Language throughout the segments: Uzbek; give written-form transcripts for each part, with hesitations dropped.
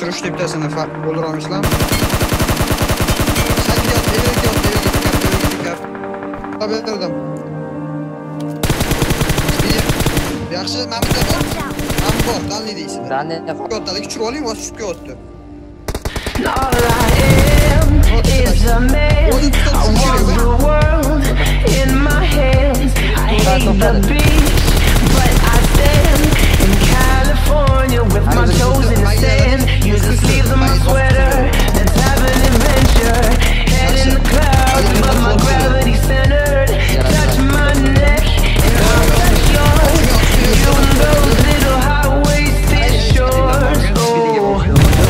Düşürüştü bir tanesine olur lan. Sen git eve git. Tabii öldürdüm. Yaxşı, mən bizə var. Mən bor, dan deyilsin. Ben de Yotdadı, küçük olayım, o sütü yotdu. All I am is a man. I want the world in my hands. I hate the beach, but I stand in California with my toes in the sand. Use the sleeves of my sweater. Let's have an adventure. Head in the clouds, but my gravity centered. Touch my neck and I'll touch yours. You and those little high-waisted shorts. Oh.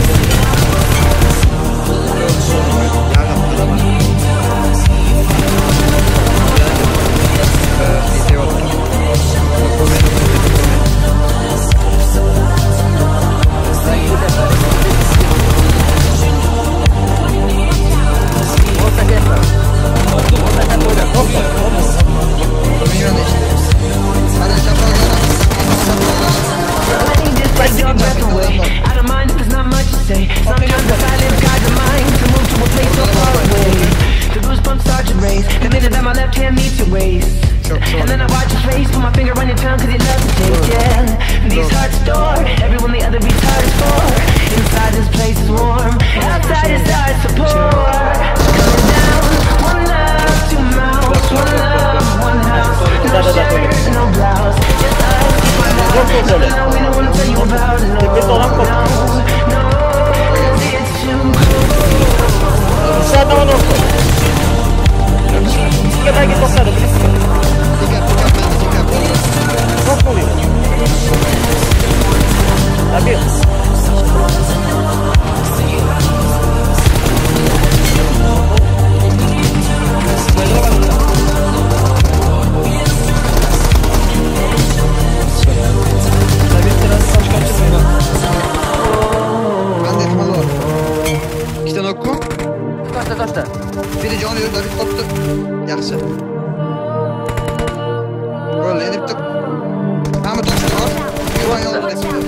And then I watch your face, put my finger on your tongue cause you love to taste, yeah. These hearts adore everyone the other beats hard is for. Inside this place is warm, outside is our support. Coming down, one love, two mouths, one love, one house. No shirt, no blouse, just us, my house. Nothing that we don't wanna tell you about, no, it's too cold. Lagi toksada birisi. Çok mu oluyor? Tabii. Ben de ihmal var. İki tane oku. Taşta. Biri canı yürü, David koptu. Yaxşı. Böyle edip tık. Ama taşta var. Yuvan yolda desene.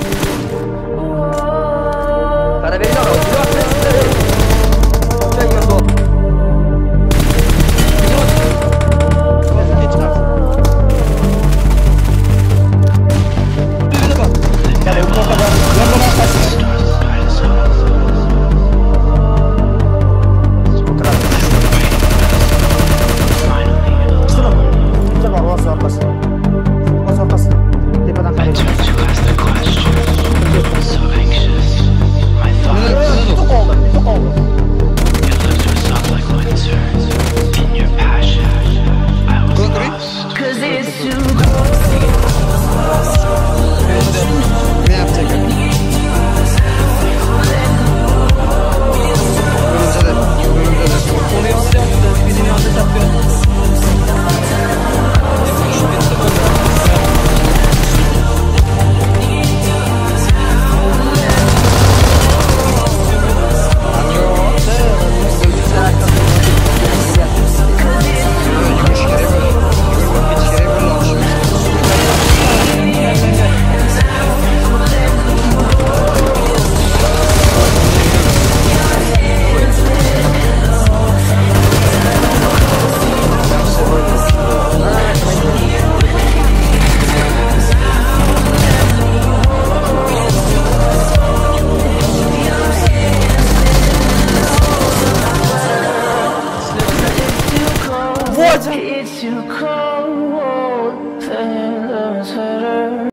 Para verin ama. It's too cold.